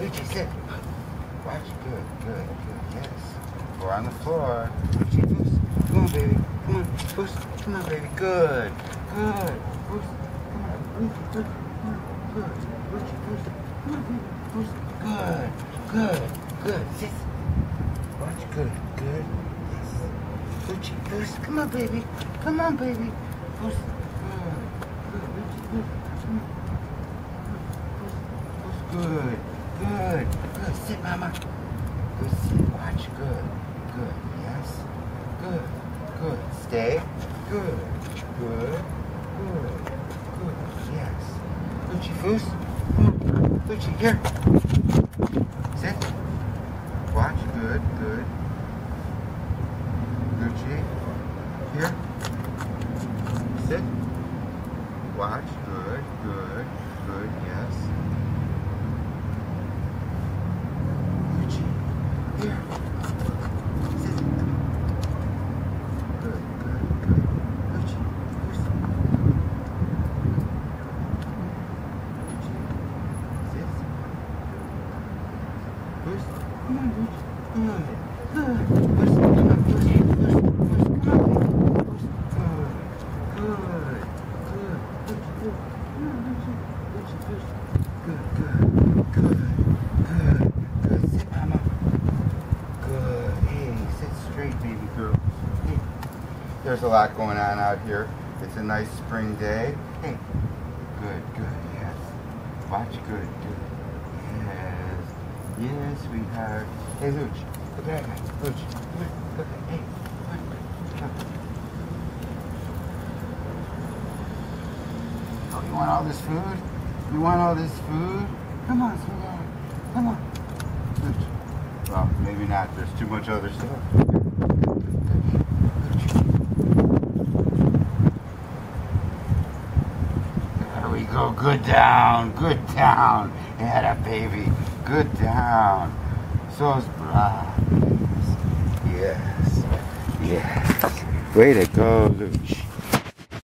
Lucia, sit. Watch. Good. Yes. We're on the floor. Lucia, Goose. Come on, baby. Come on, Goose. Come on, baby. Good. Goose. Come on. Lucia, good. Come on. Good. Lucia, Goose. Come on, baby. Goose. Good. Sit. Watch. Good. Yes. Lucia, Goose. Come on, baby. Goose. Good. Lucia, good. Good. Sit, Mama. Good. Sit. Watch. Good. Yes. Good. Stay. Good. Yes. Lucia, Foos. Come on. Lucia, here. Sit. Watch. Good. Lucia, here. Sit. Watch. Good. Yes. Here. Sit. Good. Lucia. Sit. Push. Come on, Lucia. Come on. Good. Push. Come on, Lucia. Push. Come on, Lucia. Good. Come on, Lucia. Push. Good. Sit, Mama. Good. Hey, sit straight, baby girl. Hey. There's a lot going on out here. It's a nice spring day. Hey. Good. Yes. Watch. Good. Yes, sweetheart. Hey, Lucia. Look at that. Lucia. Look. Hey. Look. Oh, you want all this food? Come on, sweetheart. Come on. Lucia. Well, maybe not. There's too much other stuff. There we go. Good down. Yeah, that baby. Good down. So's bra. Yes. Way to go, Lucia.